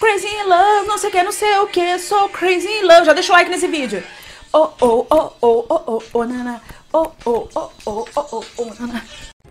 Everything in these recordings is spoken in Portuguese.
crazy in love, não sei o que, so crazy in love. Já deixa o like nesse vídeo. Oh, oh, oh, oh, oh, oh, oh, nana. Oh, oh, oh, oh, oh, oh, oh, nana.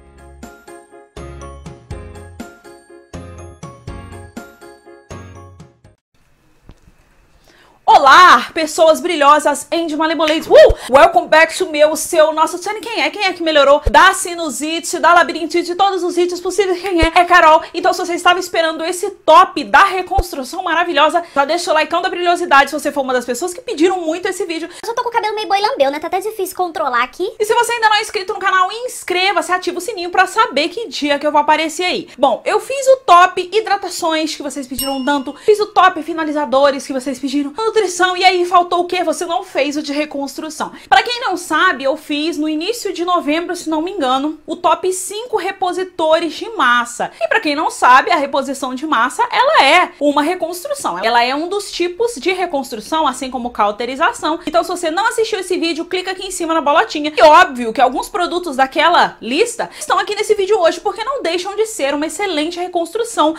Olá, pessoas brilhosas and malemolentes. Welcome back to nosso channel. Quem é que melhorou da sinusite, da labirintite, de todos os ites possíveis? Quem é? É Carol. Então, se você estava esperando esse top da reconstrução maravilhosa, já deixa o likeão da brilhosidade se você for uma das pessoas que pediram muito esse vídeo. Eu só tô com o cabelo meio boi lambeu, né? Tá até difícil controlar aqui. E se você ainda não é inscrito no canal, inscreva-se, ativa o sininho pra saber que dia que eu vou aparecer aí. Bom, eu fiz o top hidratações que vocês pediram tanto, fiz o top finalizadores que vocês pediram, nutrição, e aí faltou o que? Você não fez o de reconstrução. Pra quem não sabe, eu fiz no início de novembro, se não me engano, o top 5 repositores de massa. E pra quem não sabe, a reposição de massa, ela é uma reconstrução. Ela é um dos tipos de reconstrução, assim como cauterização. Então, se você não assistiu esse vídeo, clica aqui em cima na bolotinha. E óbvio que alguns produtos daquela lista estão aqui nesse vídeo hoje, porque não deixam de ser uma excelente reconstrução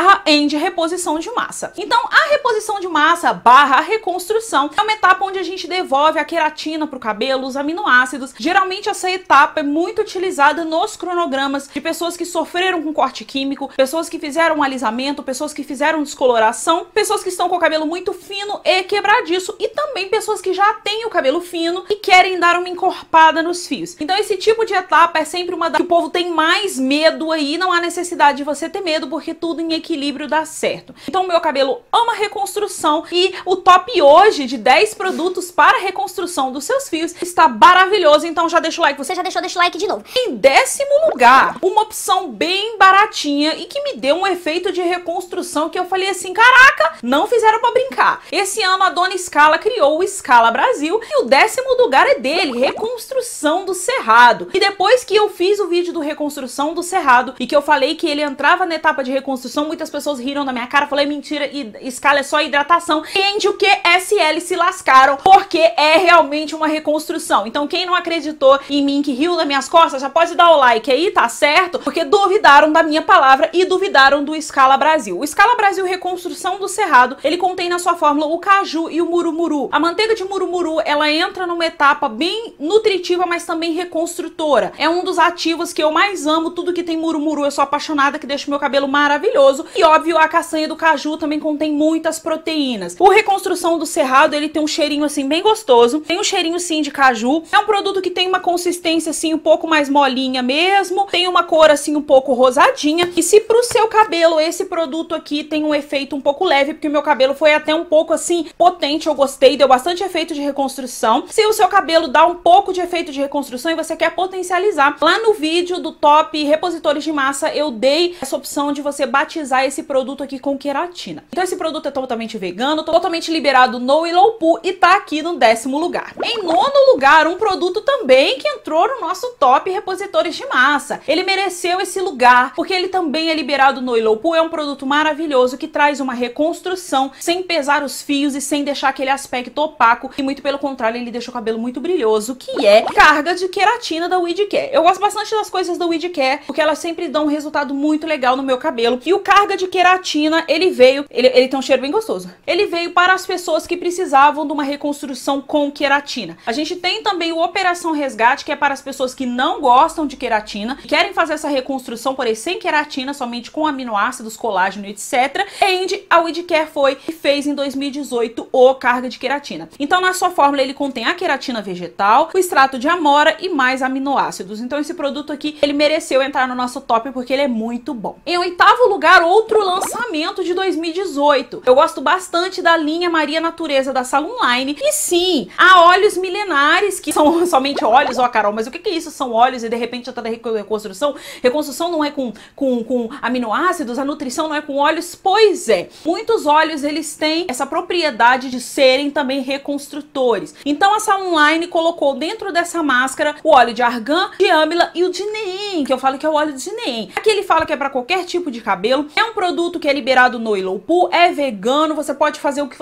/ reposição de massa. Então, a reposição de massa / reconstrução é uma etapa onde a gente devolve a queratina para o cabelo, os aminoácidos. Geralmente essa etapa é muito utilizada nos cronogramas de pessoas que sofreram com corte químico, pessoas que fizeram um alisamento, pessoas que fizeram descoloração, pessoas que estão com o cabelo muito fino e quebradiço, e também pessoas que já têm o cabelo fino e querem dar uma encorpada nos fios. Então esse tipo de etapa é sempre uma que o povo tem mais medo aí. Não há necessidade de você ter medo, porque tudo em equilíbrio dá certo. Então o meu cabelo ama reconstrução, e o top hoje de 10 produtos para reconstrução dos seus fios está maravilhoso. Então já deixa o like. Você já deixou, deixa o like de novo. Em 10º lugar, uma opção bem baratinha e que me deu um efeito de reconstrução que eu falei assim, caraca, não fizeram pra brincar. Esse ano a dona Scala criou o Scala Brasil, e o 10º lugar é dele, reconstrução do cerrado. E depois que eu fiz o vídeo do reconstrução do cerrado e que eu falei que ele entrava na etapa de reconstrução, muitas pessoas riram na minha cara, falei, mentira, Scala é só hidratação. E o que SL se lascaram, porque é realmente uma reconstrução. Então quem não acreditou em mim, que riu das minhas costas, já pode dar o like aí, tá certo? Porque duvidaram da minha palavra e duvidaram do Scala Brasil. O Scala Brasil Reconstrução do Cerrado, ele contém na sua fórmula o caju e o murumuru. A manteiga de murumuru, ela entra numa etapa bem nutritiva, mas também reconstrutora. É um dos ativos que eu mais amo. Tudo que tem murumuru eu sou apaixonada, que deixa o meu cabelo maravilhoso. E óbvio, a castanha do caju também contém muitas proteínas. O Reconstrução do Cerrado, ele tem um cheirinho assim bem gostoso, tem um cheirinho sim de caju, é um produto que tem uma consistência assim um pouco mais molinha mesmo, tem uma cor assim um pouco rosadinha. E se pro seu cabelo esse produto aqui tem um efeito um pouco leve, porque o meu cabelo foi até um pouco assim potente, eu gostei, deu bastante efeito de reconstrução. Se o seu cabelo dá um pouco de efeito de reconstrução e você quer potencializar, lá no vídeo do top repositores de massa eu dei essa opção de você batizar esse produto aqui com queratina. Então esse produto é totalmente vegano, totalmente liberado no Willow Poo, e tá aqui no 10º lugar. Em 9º lugar, um produto também que entrou no nosso top repositores de massa. Ele mereceu esse lugar, porque ele também é liberado no Willow Poo, é um produto maravilhoso que traz uma reconstrução sem pesar os fios e sem deixar aquele aspecto opaco, e muito pelo contrário, ele deixa o cabelo muito brilhoso, que é carga de queratina da WeedCare. Eu gosto bastante das coisas da WeedCare, porque elas sempre dão um resultado muito legal no meu cabelo, e o carga de queratina, ele veio, ele tem um cheiro bem gostoso. Ele veio para as pessoas que precisavam de uma reconstrução com queratina. A gente tem também o Operação Resgate, que é para as pessoas que não gostam de queratina, que querem fazer essa reconstrução, porém sem queratina, somente com aminoácidos, colágeno, etc. E a WeedCare foi e fez em 2018 o carga de queratina. Então na sua fórmula ele contém a queratina vegetal, o extrato de amora e mais aminoácidos. Então esse produto aqui, ele mereceu entrar no nosso top porque ele é muito bom. Em 8º lugar, outro lançamento de 2018. Eu gosto bastante da linha Maria Natureza da Salonline. E sim, há óleos milenares, que são somente óleos, ó Carol, mas o que é isso? São óleos e de repente já tá da reconstrução? Reconstrução não é com aminoácidos, a nutrição não é com óleos? Pois é, muitos óleos eles têm essa propriedade de serem também reconstrutores. Então a Salonline colocou dentro dessa máscara o óleo de argan, de âmila e o de neem, que eu falo que é o óleo de neem. Aqui ele fala que é para qualquer tipo de cabelo, é um produto que é liberado no Willow Poo, é vegano, você pode fazer o que você quiser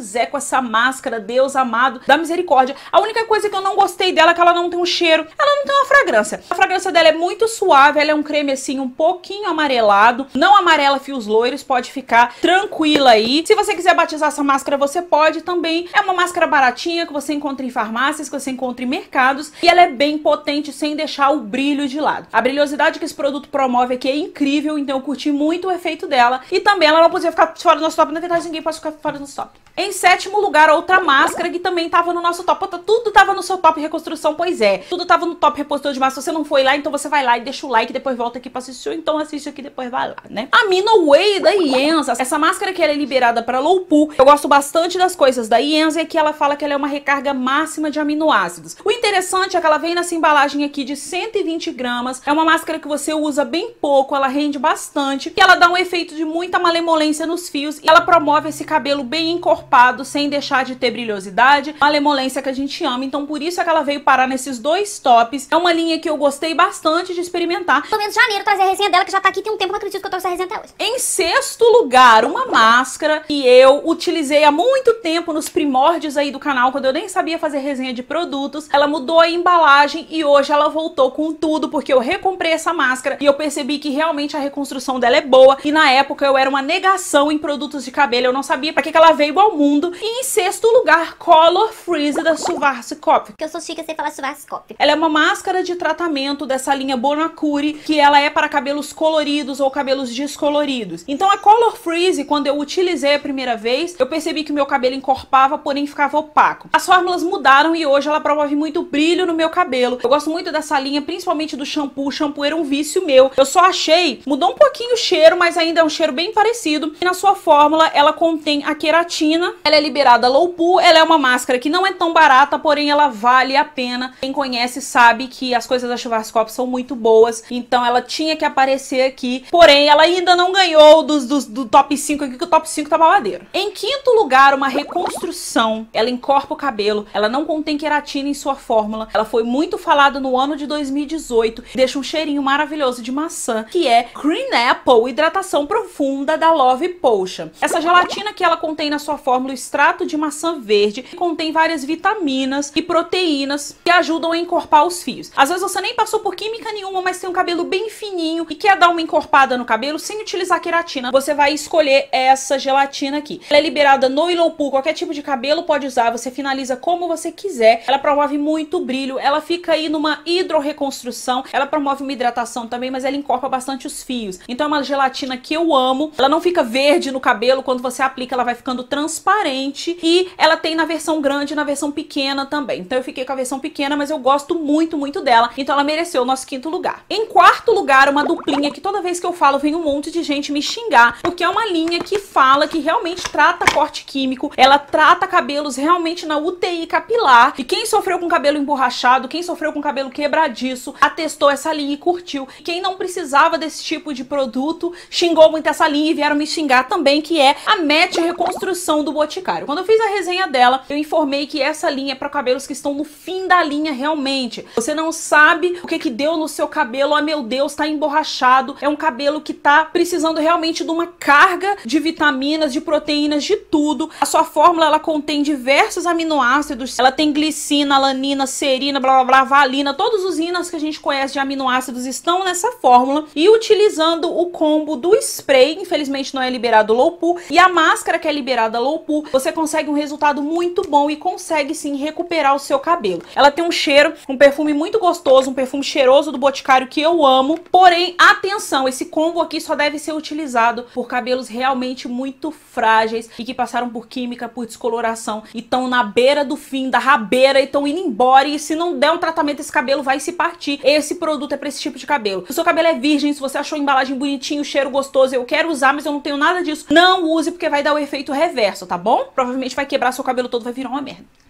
Zé com essa máscara, Deus amado da misericórdia. A única coisa que eu não gostei dela é que ela não tem um cheiro, ela não tem uma fragrância. A fragrância dela é muito suave, ela é um creme assim um pouquinho amarelado, não amarela fios loiros, pode ficar tranquila aí. Se você quiser batizar essa máscara, você pode também. É uma máscara baratinha que você encontra em farmácias, que você encontra em mercados, e ela é bem potente sem deixar o brilho de lado. A brilhosidade que esse produto promove aqui é incrível, então eu curti muito o efeito dela. E também ela não podia ficar fora do nosso top, na verdade ninguém pode ficar fora do nosso top. Em sétimo lugar, outra máscara que também tava no nosso top. Tudo tava no seu top reconstrução, pois é. Tudo tava no top repositor de máscara. Se você não foi lá, então você vai lá e deixa o like, depois volta aqui pra assistir, ou então assiste aqui e depois vai lá, né? A Minoway da Ienza. Essa máscara que ela é liberada para low pool. Eu gosto bastante das coisas da Ienza, é que ela fala que ela é uma recarga máxima de aminoácidos. O interessante é que ela vem nessa embalagem aqui de 120 gramas. É uma máscara que você usa bem pouco, ela rende bastante. E ela dá um efeito de muita malemolência nos fios. E ela promove esse cabelo bem encorpado, sem deixar de ter brilhosidade. Malemolência que a gente ama. Então por isso é que ela veio parar nesses dois tops. É uma linha que eu gostei bastante de experimentar. Pelo menos janeiro trazer a resenha dela, que já tá aqui tem um tempo, não acredito que eu trouxe a resenha até hoje. Em sexto lugar, uma máscara que eu utilizei há muito tempo nos primórdios aí do canal, quando eu nem sabia fazer resenha de produtos. Ela mudou a embalagem e hoje ela voltou com tudo, porque eu recomprei essa máscara e eu percebi que realmente a reconstrução dela é boa. E na época eu era uma negação em produtos de cabelo, eu não sabia pra que ela veio ao mundo. E em sexto lugar, Color Freeze da Schwarzkopf. Porque eu sou chique, eu sei falar Schwarzkopf. Ela é uma máscara de tratamento dessa linha Bonacure, que ela é para cabelos coloridos ou cabelos descoloridos. Então a Color Freeze, quando eu utilizei a primeira vez, eu percebi que o meu cabelo encorpava, porém ficava opaco. As fórmulas mudaram e hoje ela promove muito brilho no meu cabelo. Eu gosto muito dessa linha, principalmente do shampoo. O shampoo era um vício meu. Eu só achei, mudou um pouquinho o cheiro, mas ainda é um cheiro bem parecido. E na sua fórmula, ela contém a queratina. Ela é liberada low pool. Ela é uma máscara que não é tão barata, porém ela vale a pena. Quem conhece sabe que as coisas da Schwarzkopf são muito boas. Então ela tinha que aparecer aqui. Porém, ela ainda não ganhou do top 5 aqui, que o top 5 tá babadeiro. Em quinto lugar, uma reconstrução. Ela encorpa o cabelo. Ela não contém queratina em sua fórmula. Ela foi muito falada no ano de 2018. Deixa um cheirinho maravilhoso de maçã, que é Green Apple Hidratação Profunda da Love Potion. Essa gelatina que ela contém na sua fórmula, o extrato de maçã verde, contém várias vitaminas e proteínas que ajudam a encorpar os fios. Às vezes você nem passou por química nenhuma, mas tem um cabelo bem fininho e quer dar uma encorpada no cabelo sem utilizar queratina. Você vai escolher essa gelatina aqui. Ela é liberada no low pool, qualquer tipo de cabelo pode usar, você finaliza como você quiser. Ela promove muito brilho, ela fica aí numa hidrorreconstrução, ela promove uma hidratação também, mas ela encorpa bastante os fios. Então é uma gelatina que eu amo. Ela não fica verde no cabelo, quando você aplica ela vai ficando transparente, e ela tem na versão grande e na versão pequena também. Então eu fiquei com a versão pequena, mas eu gosto muito, muito dela. Então ela mereceu o nosso quinto lugar. Em quarto lugar, uma duplinha que toda vez que eu falo vem um monte de gente me xingar, porque é uma linha que fala que realmente trata corte químico, ela trata cabelos realmente na UTI capilar, e quem sofreu com cabelo emborrachado, quem sofreu com cabelo quebradiço, atestou essa linha e curtiu. Quem não precisava desse tipo de produto, xingou muito essa linha e vieram me xingar também, que é a Matte Reconstrução do Boticário. Quando eu fiz a resenha dela, eu informei que essa linha é para cabelos que estão no fim da linha realmente. Você não sabe o que deu no seu cabelo, ah meu Deus, tá emborrachado, é um cabelo que tá precisando realmente de uma carga de vitaminas, de proteínas, de tudo. A sua fórmula, ela contém diversos aminoácidos, ela tem glicina, alanina, serina, blá blá blá, valina, todos os íons que a gente conhece de aminoácidos estão nessa fórmula, e utilizando o combo do spray, infelizmente não é liberado low pool, e a máscara que é liberada low pool, você consegue um resultado muito bom e consegue sim recuperar o seu cabelo. Ela tem um cheiro, um perfume muito gostoso, um perfume cheiroso do Boticário que eu amo, porém, atenção, esse combo aqui só deve ser utilizado por cabelos realmente muito frágeis e que passaram por química, por descoloração e estão na beira do fim, da rabeira, e estão indo embora, e se não der um tratamento esse cabelo vai se partir. Esse produto é pra esse tipo de cabelo. Se o seu cabelo é virgem, se você achou a embalagem bonitinho, cheiro gostoso, eu quero usar, mas eu não tenho nada disso, não use, porque vai dar o efeito reverso, tá bom? Provavelmente vai quebrar seu cabelo todo, vai virar uma merda.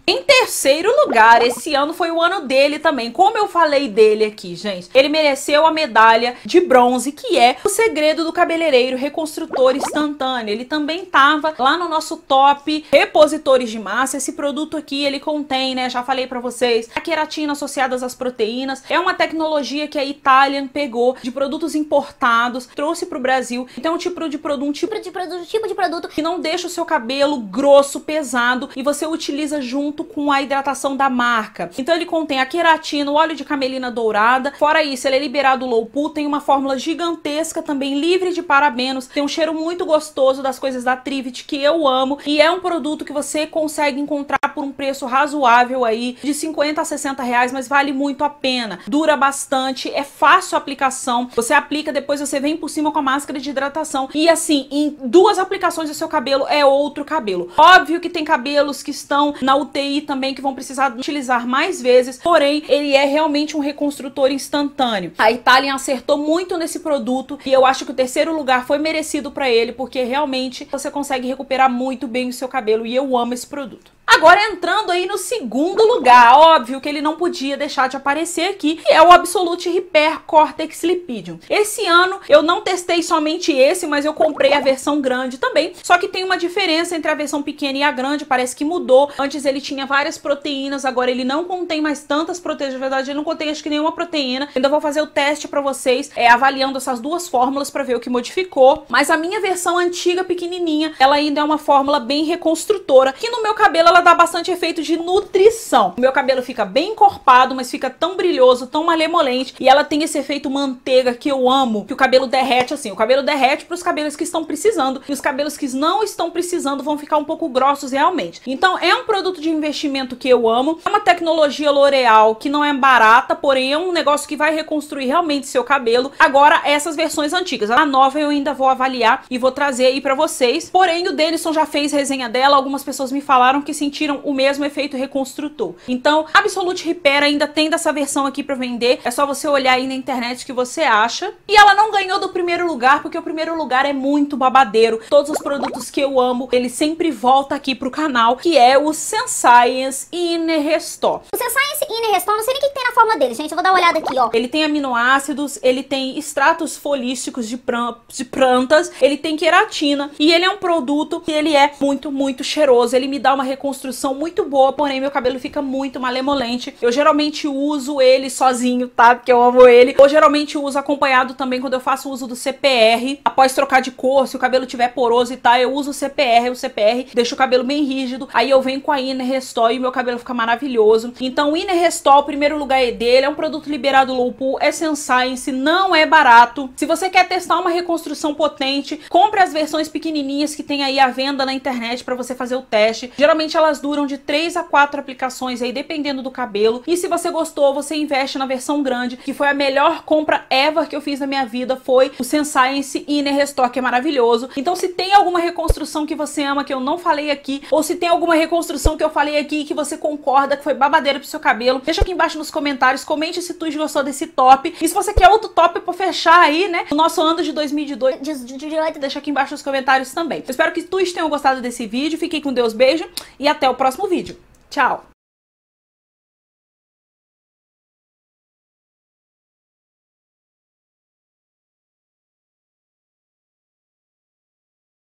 Em terceiro lugar, esse ano foi o ano dele também. Como eu falei dele aqui, gente, ele mereceu a medalha de bronze, que é o segredo do cabeleireiro reconstrutor instantâneo. Ele também tava lá no nosso top repositores de massa. Esse produto aqui, ele contém, né, já falei pra vocês, a queratina associada às proteínas. É uma tecnologia que a Italian pegou de produtos importados, trouxe pro Brasil. Então é um tipo de produto que não deixa o seu cabelo grosso, pesado, e você utiliza junto com a hidratação da marca. Então ele contém a queratina, o óleo de camelina dourada. Fora isso, ele é liberado low pool, tem uma fórmula gigantesca também, livre de parabenos, tem um cheiro muito gostoso das coisas da Trivit, que eu amo, e é um produto que você consegue encontrar por um preço razoável aí, de 50 a 60 reais, mas vale muito a pena. Dura bastante, é fácil a aplicação, você aplica, depois você vem por cima com a máscara de hidratação, e assim, em 2 aplicações o seu cabelo é outro cabelo. Óbvio que tem cabelos que estão na UTI também, que vão precisar utilizar mais vezes, porém, ele é realmente um reconstrutor instantâneo. A Italian acertou muito nesse produto, e eu acho que o terceiro lugar foi merecido pra ele, porque realmente você consegue recuperar muito bem o seu cabelo, e eu amo esse produto. Agora entrando aí no segundo lugar, óbvio que ele não podia deixar de aparecer aqui, que é o Absolute Repair Cortex Lipidium. Esse ano eu não testei somente esse, mas eu comprei a versão grande também, só que tem uma diferença entre a versão pequena e a grande, parece que mudou. Antes ele tinha várias proteínas, agora ele não contém mais tantas proteínas, na verdade ele não contém acho que nenhuma proteína. Ainda vou fazer o teste pra vocês, avaliando essas duas fórmulas pra ver o que modificou, mas a minha versão antiga, pequenininha, ela ainda é uma fórmula bem reconstrutora, que no meu cabelo ela dá bastante efeito de nutrição. O meu cabelo fica bem encorpado, mas fica tão brilhoso, tão malemolente, e ela tem esse efeito manteiga que eu amo, que o cabelo derrete assim. O cabelo derrete para os cabelos que estão precisando, e os cabelos que não estão precisando vão ficar um pouco grossos realmente. Então é um produto de investimento que eu amo. É uma tecnologia L'Oréal que não é barata, porém é um negócio que vai reconstruir realmente seu cabelo. Agora essas versões antigas, a nova eu ainda vou avaliar e vou trazer aí pra vocês. Porém o Denison já fez resenha dela, algumas pessoas me falaram que sentiram o mesmo efeito reconstrutor. Então, Absolute Repair ainda tem dessa versão aqui pra vender. É só você olhar aí na internet que você acha. E ela não ganhou do primeiro lugar, porque o primeiro lugar é muito babadeiro. Todos os produtos que eu amo, ele sempre volta aqui pro canal, que é o Senscience Inner Restore. O Senscience Inner Restore, não sei nem o que tem na fórmula dele, gente. Eu vou dar uma olhada aqui, ó. Ele tem aminoácidos, ele tem extratos folísticos de plantas, ele tem queratina, e ele é um produto que ele é muito, muito cheiroso. Ele me dá uma reconstrução muito boa, porém meu cabelo fica muito malemolente. Eu geralmente uso ele sozinho, tá? Porque eu amo ele. Eu geralmente uso acompanhado também quando eu faço uso do CPR. Após trocar de cor, se o cabelo tiver poroso e tal, eu uso o CPR. O CPR deixa o cabelo bem rígido. Aí eu venho com a Inner Restore e meu cabelo fica maravilhoso. Então o Inner Restore, o primeiro lugar é dele. É um produto liberado low pool, é Senscience, não é barato. Se você quer testar uma reconstrução potente, compre as versões pequenininhas que tem aí à venda na internet pra você fazer o teste. Geralmente elas duram de 3 a 4 aplicações aí, dependendo do cabelo. E se você gostou, você investe na versão grande, que foi a melhor compra ever que eu fiz na minha vida, foi o Senscience Inner Restore, que é maravilhoso. Então se tem alguma reconstrução que você ama, que eu não falei aqui, ou se tem alguma reconstrução que eu falei aqui que você concorda que foi babadeira pro seu cabelo, deixa aqui embaixo nos comentários, comente se tu gostou desse top. E se você quer outro top pra fechar aí, né, o nosso ano de 2018, deixa aqui embaixo nos comentários também. Eu espero que tu tenham gostado desse vídeo, fiquem com Deus, beijo, e até o próximo vídeo. Tchau!